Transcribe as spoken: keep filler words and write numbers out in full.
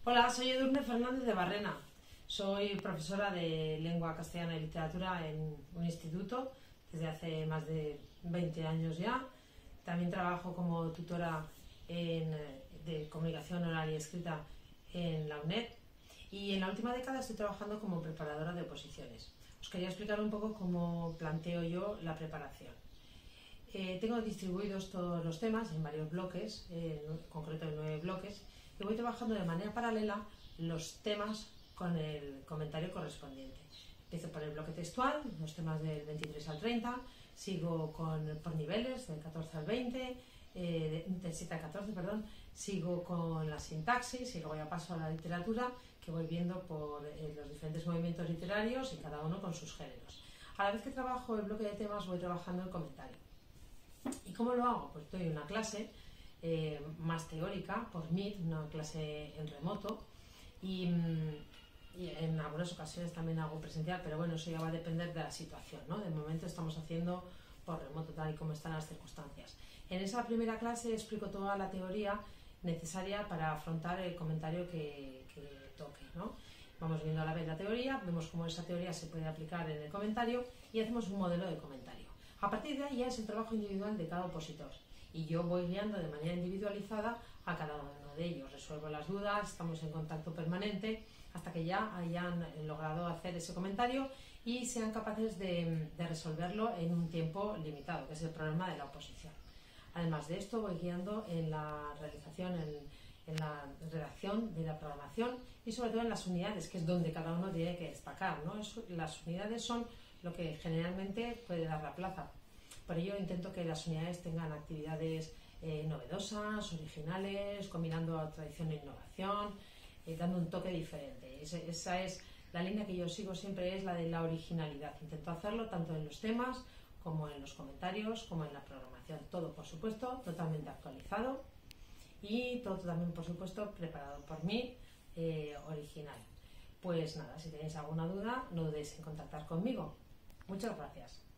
Hola, soy Edurne Fernández de Barrena. Soy profesora de lengua castellana y literatura en un instituto desde hace más de veinte años ya. También trabajo como tutora en, de comunicación oral y escrita en la UNED. Y en la última década estoy trabajando como preparadora de oposiciones. Os quería explicar un poco cómo planteo yo la preparación. Eh, tengo distribuidos todos los temas en varios bloques, eh, en concreto en nueve bloques, y voy trabajando de manera paralela los temas con el comentario correspondiente. Empiezo por el bloque textual, los temas del veintitrés al treinta, sigo con, por niveles, del catorce al veinte, eh, del siete al catorce, perdón, sigo con la sintaxis y luego ya paso a la literatura, que voy viendo por eh, los diferentes movimientos literarios y cada uno con sus géneros. A la vez que trabajo el bloque de temas, voy trabajando el comentario. ¿Y cómo lo hago? Pues doy una clase eh, más teórica por Meet, una clase en remoto, y, y en algunas ocasiones también hago presencial, pero bueno, eso ya va a depender de la situación, ¿no? De momento estamos haciendo por remoto, tal y como están las circunstancias. En esa primera clase explico toda la teoría necesaria para afrontar el comentario que, que toque, ¿no? Vamos viendo a la vez la teoría, vemos cómo esa teoría se puede aplicar en el comentario y hacemos un modelo de comentario. A partir de ahí ya es el trabajo individual de cada opositor y yo voy guiando de manera individualizada a cada uno de ellos. Resuelvo las dudas, estamos en contacto permanente hasta que ya hayan logrado hacer ese comentario y sean capaces de, de resolverlo en un tiempo limitado, que es el problema de la oposición. Además de esto, voy guiando en la realización, en, en la redacción de la programación y sobre todo en las unidades, que es donde cada uno tiene que destacar, ¿no? Es, las unidades son lo que generalmente puede dar la plaza. Por ello intento que las unidades tengan actividades eh, novedosas, originales, combinando tradición e innovación, eh, dando un toque diferente. Esa, esa es la línea que yo sigo siempre, es la de la originalidad. Intento hacerlo tanto en los temas como en los comentarios, como en la programación. Todo, por supuesto, totalmente actualizado y todo también, por supuesto, preparado por mí, eh, original. Pues nada, si tenéis alguna duda, no dudéis en contactar conmigo. Muchas gracias.